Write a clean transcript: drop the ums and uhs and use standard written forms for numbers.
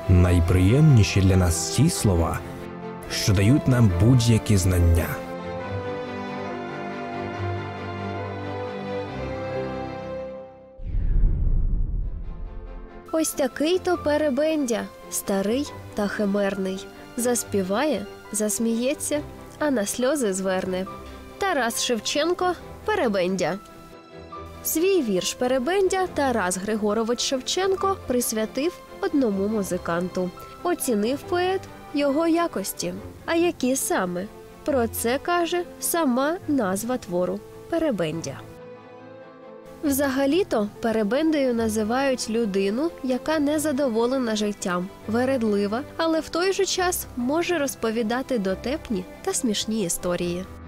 Найприємніші для нас ті слова, що дають нам будь-які знання. Ось такий-то Перебендя, старий та химерний. Заспіває, засміється, а на сльози зверне. Тарас Шевченко «Перебендя». Свій вірш «Перебендя» Тарас Григорович Шевченко присвятив одному музиканту. Оцінив поет його якості. А які саме? Про це каже сама назва твору «Перебендя». Взагалі-то перебендею називають людину, яка незадоволена життям, вередлива, але в той же час може розповідати дотепні та смішні історії.